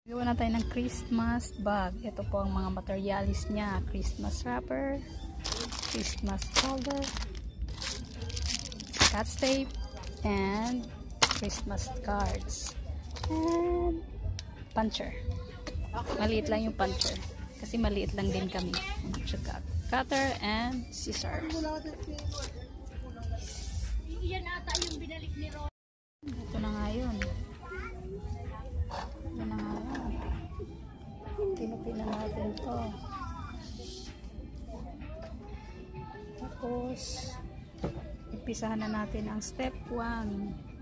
Gawa na tayo ng Christmas bag. Ito po ang mga materialis niya. Christmas wrapper, Christmas holder, Scotch tape, and Christmas cards. And puncher. Maliit lang yung puncher. Kasi maliit lang din kami. Tsaka cutter and scissors. Yan ata yung binalik ni Ron. Ito na nga yun. Ito na nga yun. Pinupin na natin to. Tapos ipisahan na natin ang step 1.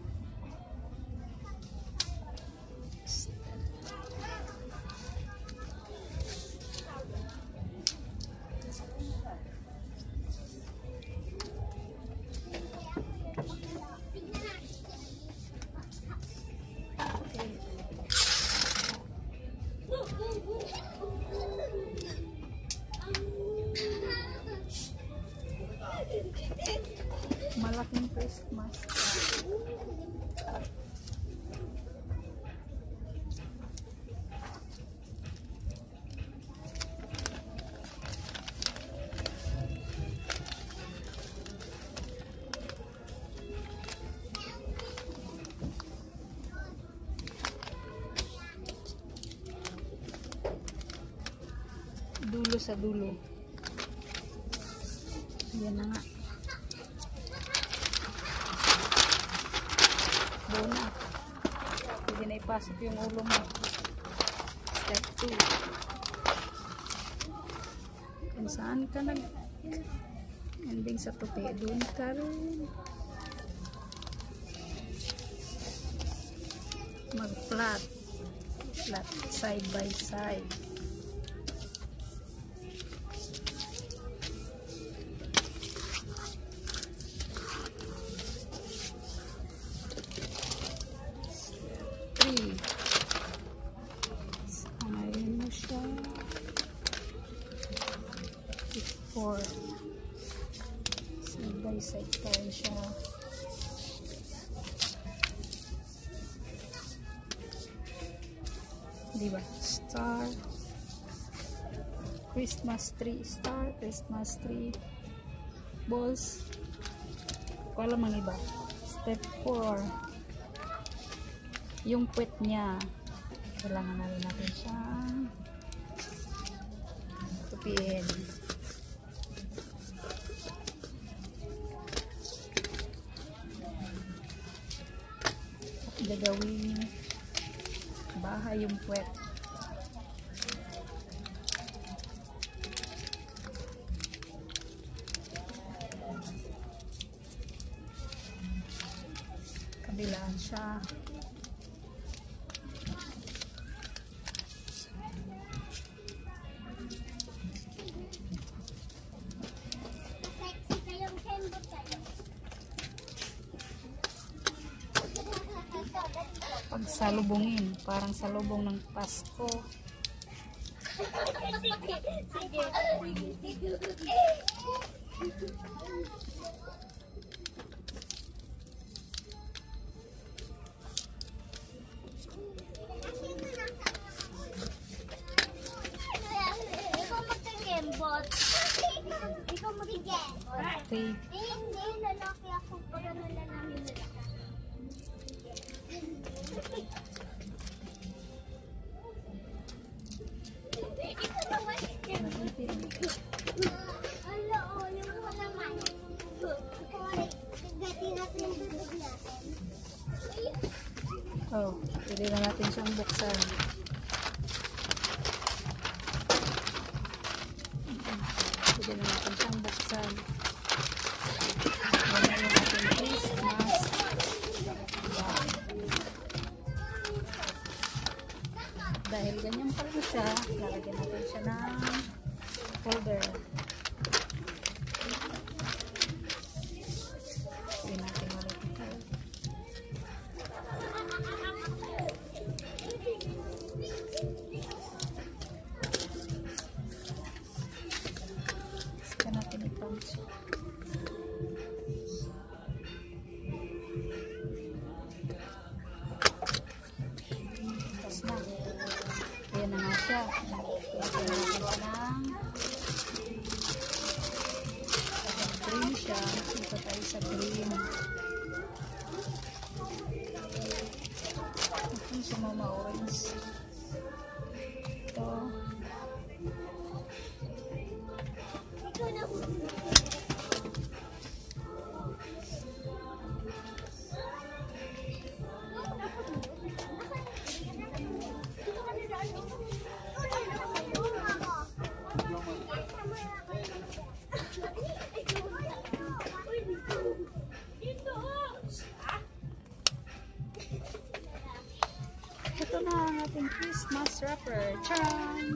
Malaking Christmas. Dulo sa dulo. Yan na nga. Doon na. Pwede na ipasok yung ulo mo. Step 2. Kung saan ka ending sa tupi, doon ka rin. Mag-flat. Flat side by side. Samayin mo siya. 4. Side by side pa rin siya. Diba? Star. Christmas tree. Star. Christmas tree. Balls. Wala mang iba. Step 4. Yung puwet niya. Kailangan na rin natin siyang tupiin. At gagawin bahay yung puwet. Kabilaan siya. Pagsalubungin, parang salubong ng Pasko. Ikaw magkagembot. Ikaw magkagembot. Tape. Hindi, lalaki ako. Pag ano na namin nila. Ala, oh, yung wala man. Gati natin yung bibig natin. Oh, pwede na natin siyang buksan. Pwede na natin siyang buksan. Yan na yung ating Christmas. Dahil ganyan pa rin siya, lalagyan natin siya ng holder. Pwede natin ulit ito. Basta natin i-punch. Tapos na. Ito si Mama Orange. Ito. Ikaw na. Ito na ang ating Christmas wrapper. Charan!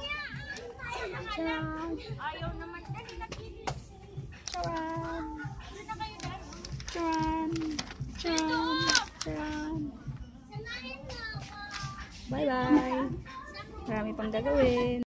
Charan! Ayaw naman kasi nakinis. Charan! Doon na kayo dahil. Charan! Charan! Charan! Samahin mo ako. Bye-bye! Marami pang gagawin.